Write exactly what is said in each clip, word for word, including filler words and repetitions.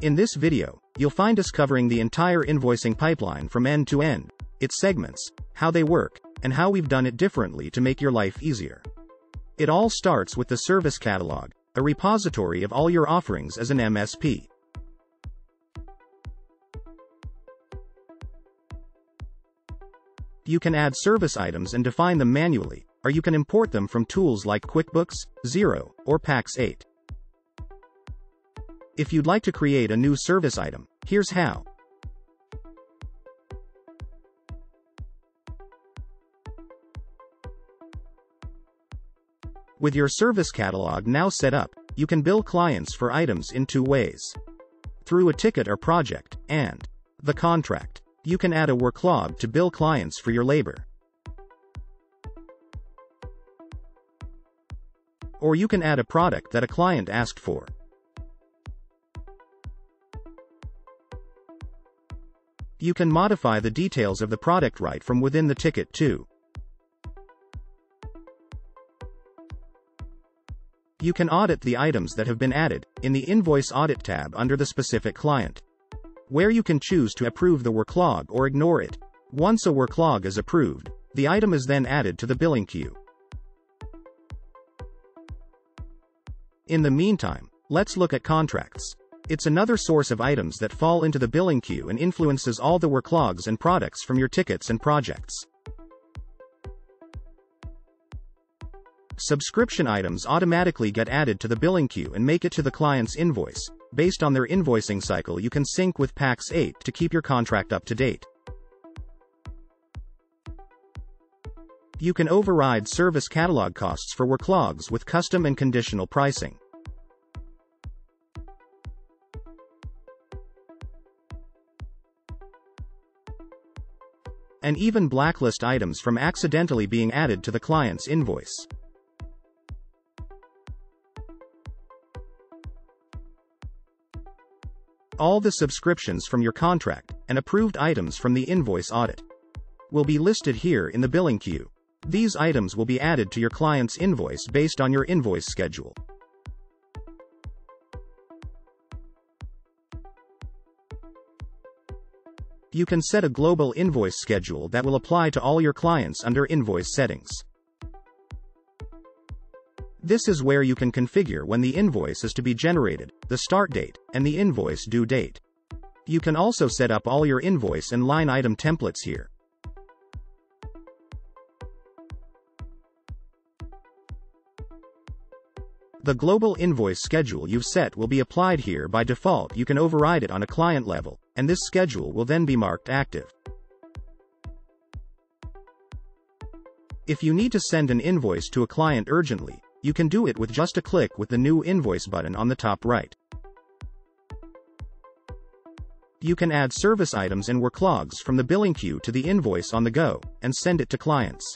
In this video, you'll find us covering the entire invoicing pipeline from end to end, its segments, how they work, and how we've done it differently to make your life easier. It all starts with the service catalog, a repository of all your offerings as an M S P. You can add service items and define them manually, or you can import them from tools like QuickBooks, Xero, or Pax eight. If you'd like to create a new service item, here's how. With your service catalog now set up, you can bill clients for items in two ways. Through a ticket or project, and the contract. You can add a worklog to bill clients for your labor. Or you can add a product that a client asked for. You can modify the details of the product right from within the ticket too. You can audit the items that have been added in the Invoice Audit tab under the specific client, where you can choose to approve the worklog or ignore it. Once a worklog is approved, the item is then added to the billing queue. In the meantime, let's look at contracts. It's another source of items that fall into the billing queue and influences all the worklogs and products from your tickets and projects. Subscription items automatically get added to the billing queue and make it to the client's invoice. Based on their invoicing cycle, you can sync with Pax eight to keep your contract up to date. You can override service catalog costs for worklogs with custom and conditional pricing. And even blacklist items from accidentally being added to the client's invoice. All the subscriptions from your contract, and approved items from the invoice audit, will be listed here in the billing queue. These items will be added to your client's invoice based on your invoice schedule. You can set a global invoice schedule that will apply to all your clients under invoice settings. This is where you can configure when the invoice is to be generated, the start date, and the invoice due date. You can also set up all your invoice and line item templates here. The global invoice schedule you've set will be applied here by default. You can override it on a client level, and this schedule will then be marked active. If you need to send an invoice to a client urgently, you can do it with just a click with the new invoice button on the top right. You can add service items and worklogs from the billing queue to the invoice on the go, and send it to clients.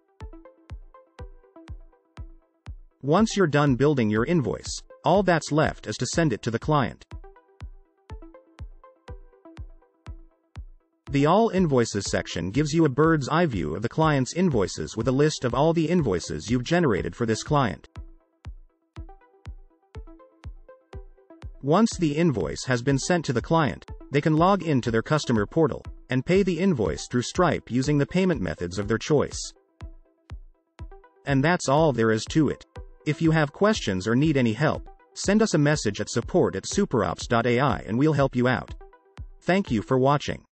Once you're done building your invoice, all that's left is to send it to the client. The All Invoices section gives you a bird's eye view of the client's invoices with a list of all the invoices you've generated for this client. Once the invoice has been sent to the client, they can log into their customer portal and pay the invoice through Stripe using the payment methods of their choice. And that's all there is to it. If you have questions or need any help, send us a message at support at superops dot A I and we'll help you out. Thank you for watching.